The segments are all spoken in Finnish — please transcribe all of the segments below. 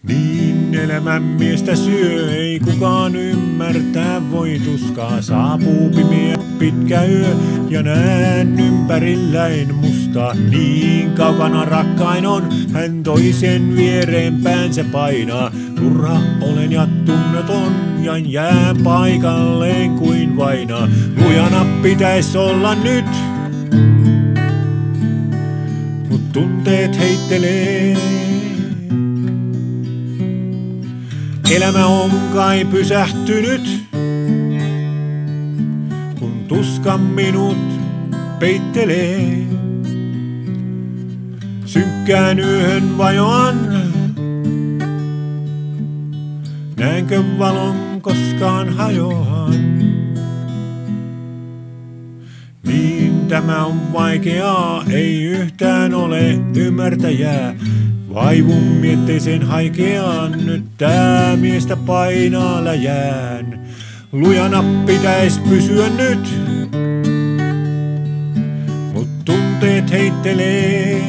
Niin elämän miestä syö, ei kukaan ymmärtää voi tuskaa. Saapuu pimeä pitkä yö ja näen ympärilläin mustaa. Niin kaukana rakkain on, hän toisen viereen päänsä painaa. Turha olen ja tunneton ja jään paikalleen kuin vainaa. Lujana pitäis olla nyt, mut tunteet heittelee. Elämä on kai pysähtynyt, kun tuska minut peittelee. Synkkään yöhön vajoan, näenkö valon koskaan hajoan? Niin tämä on vaikeaa, ei yhtään ole ymmärtäjää. Vaivun mietteisen haikeaan, nyt tää miestä painaa läjään. Lujana pitäis pysyä nyt, mut tunteet heittelee.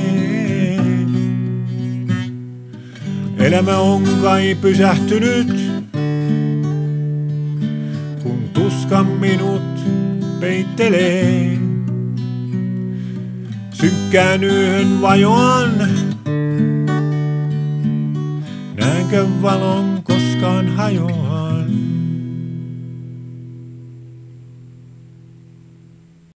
Elämä on kai pysähtynyt, kun tuska minut peittelee. Synkkään yöhön vajoan, näenkö valon koskaan hajoan?